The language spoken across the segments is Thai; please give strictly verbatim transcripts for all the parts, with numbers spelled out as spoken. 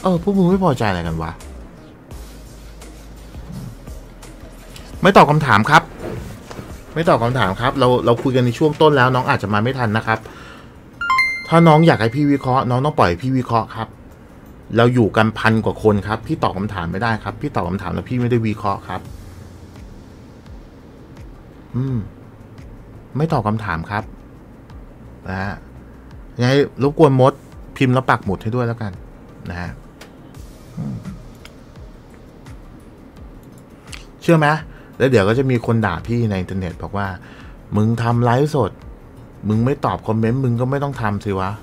เออพวกมึงไม่พอใจอะไรกันวะไม่ตอบคำถามครับไม่ตอบคำถามครับเราเราคุยกันในช่วงต้นแล้วน้องอาจจะมาไม่ทันนะครับถ้าน้องอยากให้พี่วิเคราะห์น้องต้องปล่อยพี่วิเคราะห์ครับเราอยู่กันพันกว่าคนครับพี่ตอบคำถามไม่ได้ครับพี่ตอบคำถามแล้วพี่ไม่ได้วิเคราะห์ครับอืมไม่ตอบคำถามครับนะฮะยังไงรบกวนมดพิมพ์แล้วปักหมุดให้ด้วยแล้วกันนะฮะเชื่อไหมแล้วเดี๋ยวก็จะมีคนด่าพี่ในอินเทอร์เน็ตบอกว่ามึงทำไลฟ์สดมึงไม่ตอบคอมเมนต์มึงก็ไม่ต้องทำสิวะ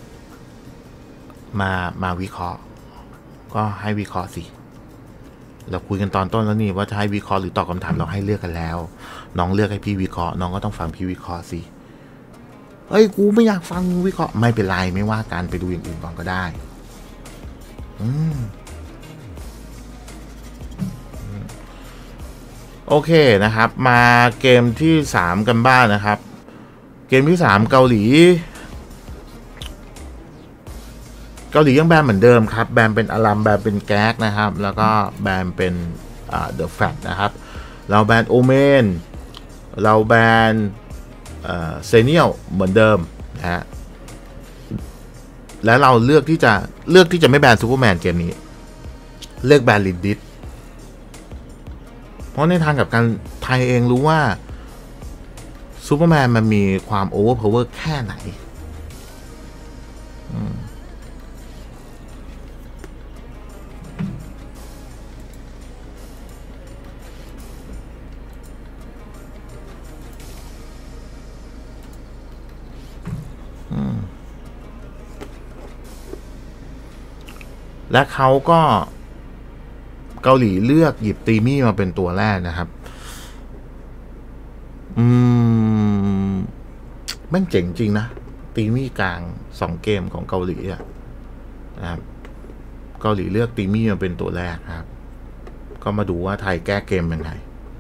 มามาวิเคราะห์ก็ให้วิเคราะห์สิเราคุยกันตอนต้นแล้วนี่ว่าจะให้วิเคราะห์หรือตอบคำถามเราให้เลือกกันแล้วน้องเลือกให้พี่วิเคราะห์น้องก็ต้องฟังพี่วิเคราะห์สิเฮ้ยกูไม่อยากฟังวิเคราะห์ไม่เป็นไรไม่ว่ากันไปดูอย่างอื่นก่อนก็ได้อืมโอเคนะครับมาเกมที่สามกันบ้าง น, นะครับเกมที่สามเกาหลีเกาหลียังแบนเหมือนเดิมครับแบนเป็นอารัมแบนเป็นแก๊กนะครับแล้วก็แบนเป็นเดอะแฟตนะครับเราแบนโอเมนเราแบนเซเนียลเหมือนเดิมนะฮะและเราเลือกที่จะเลือกที่จะไม่แบนซูเปอร์แมนเกมนี้เลือกแบนลินดิสเพราะในทางกับการไทยเองรู้ว่าซูเปอร์แมนมันมีความโอเวอร์พาวเวอร์แค่ไหนและเขาก็เกาหลีเลือกหยิบตีมี่มาเป็นตัวแรกนะครับอืมแม่งเจ๋งจริงนะตีมี่กลางสองเกมของเกาหลีอะนะครับเกาหลีเลือกตีมี่มาเป็นตัวแรกครับก็มาดูว่าไทยแก้เกมยังไง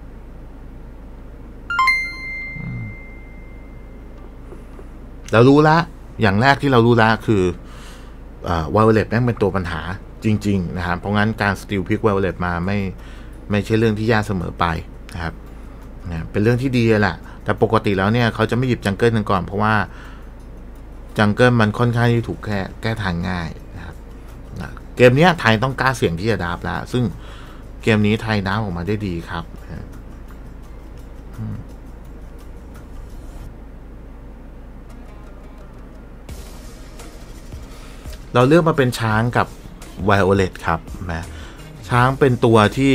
เรารู้ละอย่างแรกที่เรารู้ละคือวาโอเลตแม่งเป็นตัวปัญหาจริงๆนะครับเพราะงั้นการสติลพิกวาโอเลตมาไม่ไม่ใช่เรื่องที่ยากเสมอไปนะครับนะเป็นเรื่องที่ดีแหละแต่ปกติแล้วเนี่ยเขาจะไม่หยิบจังเกิลกันก่อนเพราะว่าจังเกิลมันค่อนข้างที่ถูกแก้แก้ทางง่ายนะครับนะเกมนี้ไทยต้องกล้าเสี่ยงที่จะดับแล้วซึ่งเกมนี้ไทยดับออกมาได้ดีครับเราเลือกมาเป็นช้างกับไวโอเลตครับนะช้างเป็นตัวที่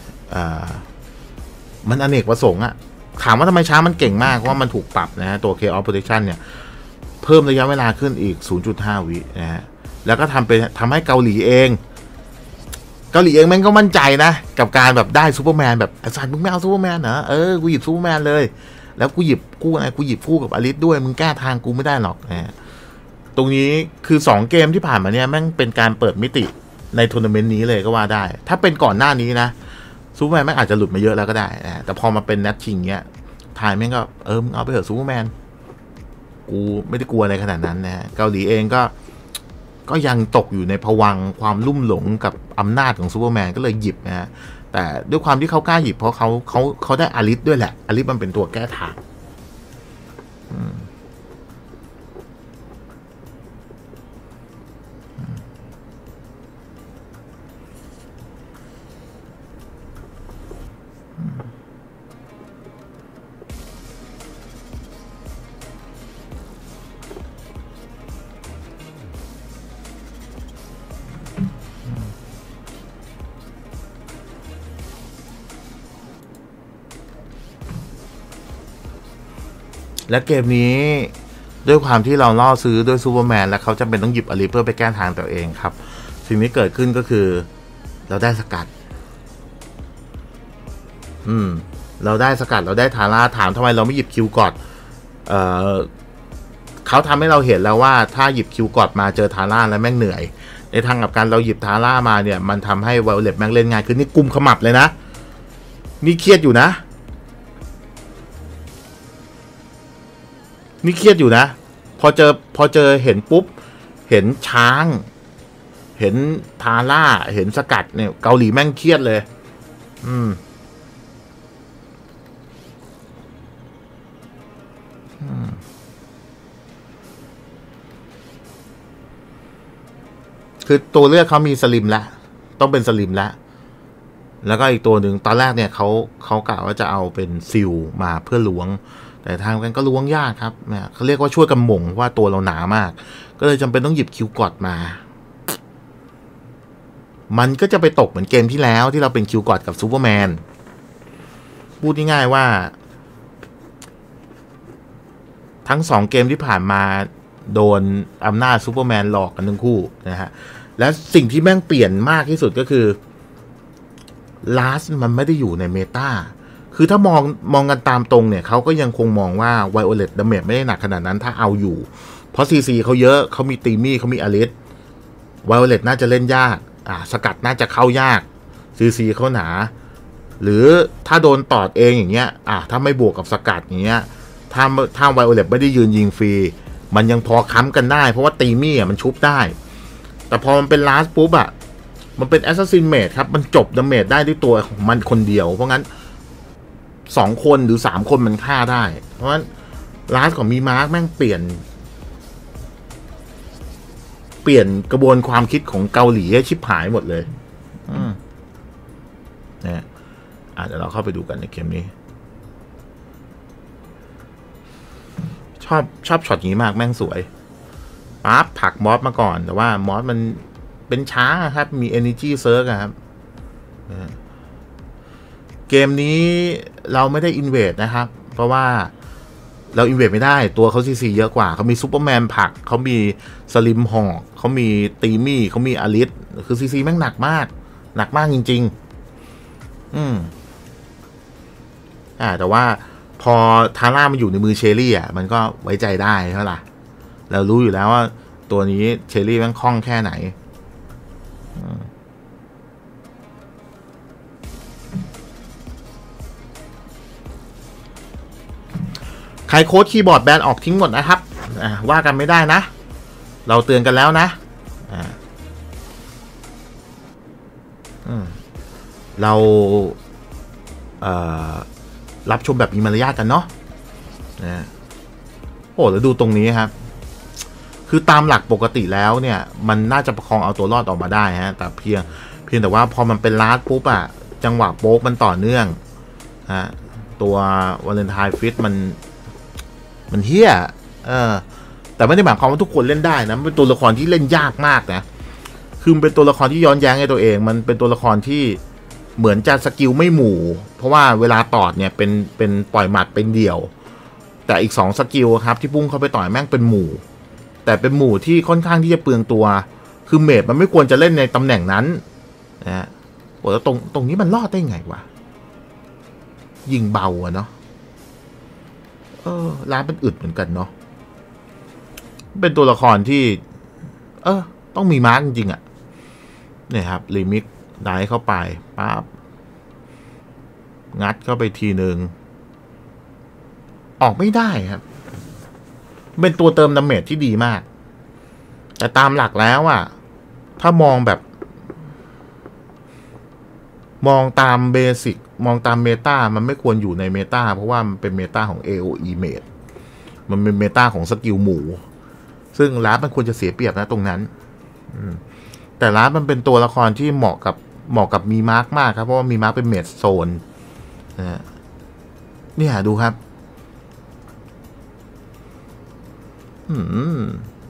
มันอเนกประสงค์อะถามว่าทำไมช้างมันเก่งมากเพราะว่ามันถูกปรับนะฮะตัว Chaos Protection เนี่ยเพิ่มระยะเวลาขึ้นอีก ศูนย์จุดห้า วินะฮะแล้วก็ทำเป็นทำให้เกาหลีเองเกาหลีเองแม่งก็มั่นใจนะกับการแบบได้ซูเปอร์แมนแบบไอ้สัตว์มึงไม่เอาซูเปอร์แมนเหรอเออกูหยิบซูเปอร์แมนเลยแล้วกูหยิบกู้อะไรกูหยิบคู่กับอลิสด้วยมึงแก้ทางกูไม่ได้หรอกนะตรงนี้คือสองเกมที่ผ่านมาเนี่ยแม่งเป็นการเปิดมิติในทัวร์นาเมนต์นี้เลยก็ว่าได้ถ้าเป็นก่อนหน้านี้นะซูเปอร์แมนแม่งอาจจะหลุดมาเยอะแล้วก็ได้นะแต่พอมาเป็นนัดชิงเนี้ยไทยแม่งก็เออมึงเอาไปเถอะซูเปอร์แมนกูไม่ได้กลัวอะไรขนาดนั้นนะเกาหลีเองก็ก็ยังตกอยู่ในภวังค์ความลุ่มหลงกับอำนาจของซูเปอร์แมนก็เลยหยิบนะฮะแต่ด้วยความที่เขากล้าหยิบเพราะเขาเขาเขาได้อลิสด้วยแหละอลิสมันเป็นตัวแก้ทางและเกมนี้ด้วยความที่เราล่อซื้อด้วยซูเปอร์แมนและเขาจำเป็นต้องหยิบอลิเพื่อไปแก้ทางตัวเองครับสิ่งที่เกิดขึ้นก็คือเราได้สกัดอืมเราได้สกัดเราได้ทาร่าถามทำไมเราไม่หยิบคิวกอดเอ่อเขาทำให้เราเห็นแล้วว่าถ้าหยิบคิวกอดมาเจอทาร่าแล้วแม่งเหนื่อยในทางกับการเราหยิบทาร่ามาเนี่ยมันทำให้ไวโอเลตแม่งเล่นง่ายคือนี่กุมขมับเลยนะนี่เครียดอยู่นะนี่เครียดอยู่นะพอเจอพอเจอเห็นปุ๊บเห็นช้างเห็นทาร่าเห็นสกัดเนี่ยเกาหลีแม่งเครียดเลย อืมคือตัวเลือกเขามีสลิมแล้วต้องเป็นสลิมแล้วแล้วก็อีกตัวหนึ่งตอนแรกเนี่ยเขาเขากะว่าจะเอาเป็นซิลมาเพื่อล้วงแต่ทางกันก็ล้วงยากครับเนี่ยเขาเรียกว่าช่วยกันหม่งว่าตัวเราหนามากก็เลยจำเป็นต้องหยิบคิวกอดมามันก็จะไปตกเหมือนเกมที่แล้วที่เราเป็นคิวกอดกับซูเปอร์แมนพูดง่ายๆว่าทั้งสองเกมที่ผ่านมาโดนอำนาจซูเปอร์แมนหลอกกันทั้งคู่นะฮะและสิ่งที่แม่งเปลี่ยนมากที่สุดก็คือลาสมันไม่ได้อยู่ในเมตาคือถ้ามองมองกันตามตรงเนี่ยเขาก็ยังคงมองว่าไวโอเลตดาเมจไม่ได้หนักขนาดนั้นถ้าเอาอยู่เพราะซีซีเขาเยอะเขามีตีมี่เขามีอลิสไวโอเลตน่าจะเล่นยากอ่าสกัดน่าจะเข้ายากซีซีเขาหนาหรือถ้าโดนตอดเองอย่างเงี้ยอ่าถ้าไม่บวกกับสกัดอย่างเงี้ยถ้าถ้าไวโอเลตไม่ได้ยืนยิงฟรีมันยังพอค้ำกันได้เพราะว่าตีมี่อ่ะมันชุบได้แต่พอมันเป็นลาสปุ๊บอ่ะมันเป็นแอสซัสซินเมดครับมันจบดาเมจได้ด้วยตัวของมันคนเดียวเพราะงั้นสองคนหรือสามคนมันฆ่าได้เพราะฉะนั้นลาสของมีมาร์กแม่งเปลี่ยนเปลี่ยนกระบวนความคิดของเกาหลีให้ชิบหายหมดเลยอืมนะอ่ะเดี๋ยวเราเข้าไปดูกันในเกมนี้ชอบชอบช็อตนี้มากแม่งสวยปั๊บผลักมอสมาก่อนแต่ว่ามอสมันเป็นช้างครับมี energy surge ครับเกมนี้เราไม่ได้อินเวดนะครับเพราะว่าเราอินเวดไม่ได้ตัวเขาซีซีเยอะกว่าเขามีซูเปอร์แมนผลักเขามีสลิมหอกเขามีตีมี่เขามีอลิสคือซีซีแม่งหนักมากหนักมากจริงๆอืมอ่าแต่ว่าพอทาร่ามันอยู่ในมือเชอรี่อ่ะมันก็ไว้ใจได้ใช่ไหมล่ะเรารู้อยู่แล้วว่าตัวนี้เชอรี่แม่งคล่องแค่ไหนใครโค้ดคีย์บอร์ดแบนออกทิ้งหมดนะครับว่ากันไม่ได้นะเราเตือนกันแล้วนะเราเอ่อรับชมแบบมีมารยาทกันเนาะนะโอ้แล้วดูตรงนี้ครับคือตามหลักปกติแล้วเนี่ยมันน่าจะประคองเอาตัวรอดออกมาได้ฮะแต่เพียงเพียงแต่ว่าพอมันเป็นลาสปุ๊บอะจังหวะโป๊กมันต่อเนื่องฮะตัววาเลนไทน์ฟิตมันมันเฮี้ยเออแต่ไม่ได้หมายความว่าทุกคนเล่นได้นะมันเป็นตัวละครที่เล่นยากมากนะคือมันเป็นตัวละครที่ย้อนแย้งในตัวเองมันเป็นตัวละครที่เหมือนจะสกิลไม่หมู่เพราะว่าเวลาตอดเนี่ยเป็นเป็นปล่อยหมัดเป็นเดี่ยวแต่อีกสองสกิลครับที่พุ่งเข้าไปต่อยแม่งเป็นหมู่แต่เป็นหมู่ที่ค่อนข้างที่จะเปลืองตัวคือเมจมันไม่ควรจะเล่นในตำแหน่งนั้นนะฮะโอ้แล้วตรงตรงนี้มันรอดได้ไงวะยิงเบาอะเนาะเออร้านเป็นอึดเหมือนกันเนาะเป็นตัวละครที่เออต้องมีมาร์กจริงๆอะเนี่ยครับลิมิกได้เข้าไปปั๊บงัดเข้าไปทีหนึ่งออกไม่ได้ครับเป็นตัวเติมดาเมจที่ดีมากแต่ตามหลักแล้วอ่ะถ้ามองแบบมองตามเบสิกมองตามเมตามันไม่ควรอยู่ในเมตาเพราะว่ามันเป็นเมตาของ เอ โอ อี เมจมันเป็นเมตาของสกิลหมู่ซึ่งลาฟมันควรจะเสียเปรียบนะตรงนั้นแต่ลาฟมันเป็นตัวละครที่เหมาะกับเหมาะกับมีมาร์กมากครับเพราะว่ามีมาร์กเป็นเมจโซนนะเนี่ยดูครับอืม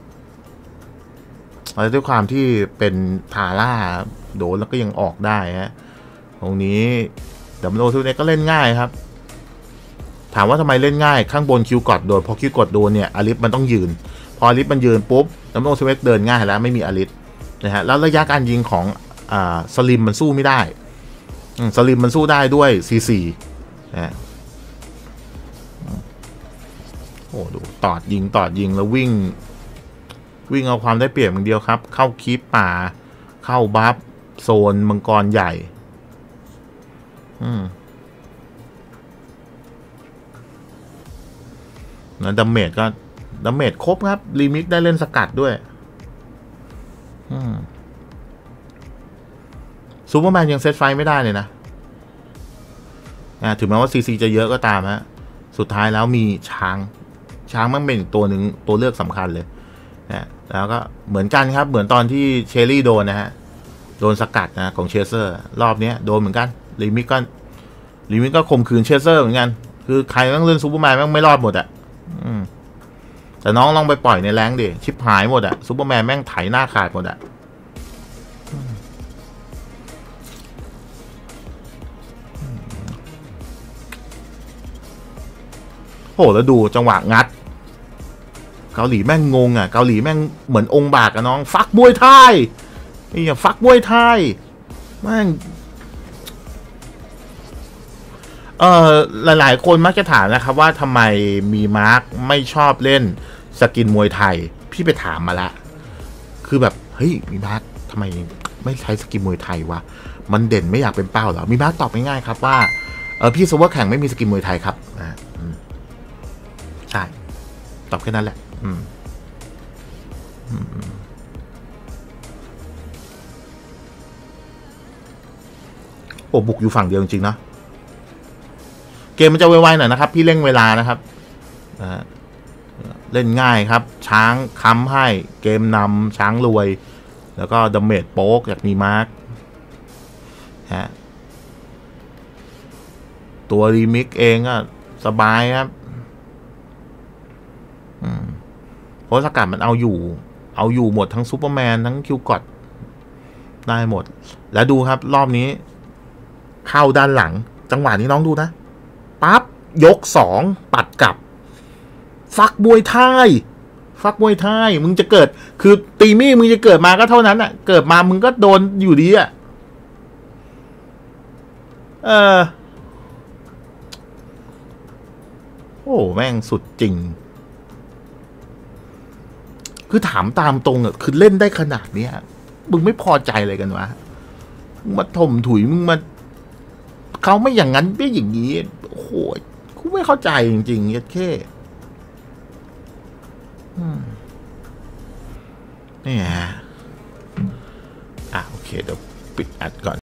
แล้วด้วยความที่เป็นทาร่าโดนแล้วก็ยังออกได้ฮะตรงนี้ดับเบิลโอทูเนี่ยก็เล่นง่ายครับถามว่าทำไมเล่นง่ายข้างบนคิวกดโดนพอคิวกดโดนเนี่ยอลิสมันต้องยืนพออลิสมันยืนปุ๊บดับเบิลโอทูเดินง่ายแล้วไม่มีอลิสนะฮะแล้วระยะการยิงของอ่าสลิมมันสู้ไม่ได้สลิมมันสู้ได้ด้วยซีซีนะโอ้ดูตอดยิงตอดยิงแล้ววิ่งวิ่งเอาความได้เปรียบอย่างเดียวครับเข้าคีปป่าเข้าบัฟโซนมังกรใหญ่อืมนะดาเมจก็ดาเมจครบครับลิมิกได้เล่นสกัดด้วยอืมซูเปอร์แมนยังเซตไฟไม่ได้เลยนะนะถึงแม้ว่าซีซีจะเยอะก็ตามฮะสุดท้ายแล้วมีช้างช้างมันเป็นตัวหนึ่งตัวเลือกสำคัญเลยนะแล้วก็เหมือนกันครับเหมือนตอนที่เชอรี่โดนนะฮะโดนสกัดนะของเชเซอร์รอบนี้โดนเหมือนกันลิมิกก็ลิมิกก็ข่มขืนเชเซอร์เหมือนกันคือใครต้องเล่นซูเปอร์แมนแม่งไม่รอดหมดอ่ะอืมแต่น้องลองไปปล่อยในแรงดิชิปหายหมดอ่ะซูเปอร์แมนแม่งไถหน้าขาดหมดอ่ะโหแล้วดูจังหวะงัดเกาหลีแม่งงงอ่ะเกาหลีแม่งเหมือนองค์บากอะน้องฟักมวยไทยนี่อย่าฟักมวยไทยแม่งเออหลายๆคนมักจะถามนะครับว่าทำไมมีมาร์คไม่ชอบเล่นสกินมวยไทยพี่ไปถามมาละคือแบบเฮ้ยมีมาร์คทำไมไม่ใช้สกินมวยไทยวะมันเด่นไม่อยากเป็นเป้าเหรอมีมาร์คตอบง่ายๆครับว่าเออพี่ซูเปอร์แข่งไม่มีสกินมวยไทยครับอ่าใช่ตอบแค่นั้นแหละอืมโอ้บุกอยู่ฝั่งเดียวจริงๆนะเกมมันจะไวๆหน่อยนะครับพี่เร่งเวลานะครับเล่นง่ายครับช้างค้ำให้เกมนำช้างรวยแล้วก็ดาเมจโป๊กอยากมีมาร์กฮะตัวรีมิกเองก็สบายครับเพราะสกัดมันเอาอยู่เอาอยู่หมดทั้งซูเปอร์แมนทั้งคิวกอดได้หมดแล้วดูครับรอบนี้เข้าด้านหลังจังหวะนี้น้องดูนะปั๊บยกสองปัดกลับฟักมวยไทยฟักมวยไทยมึงจะเกิดคือตีมี่มึงจะเกิดมาก็เท่านั้นอ่ะเกิดมามึงก็โดนอยู่ดีอ่ะเออโอ้แม่งสุดจริงคือถามตามตรงอ่ะคือเล่นได้ขนาดนี้มึงไม่พอใจอะไรกันวะมึงมาถมถุยมึงมาเขาไม่อย่างนั้นไม่อย่างนี้โอ้โหกูไม่เข้าใจจริงๆยัดแค่นี่ฮะอ่ะโอเคเดี๋ยวปิดอัดก่อน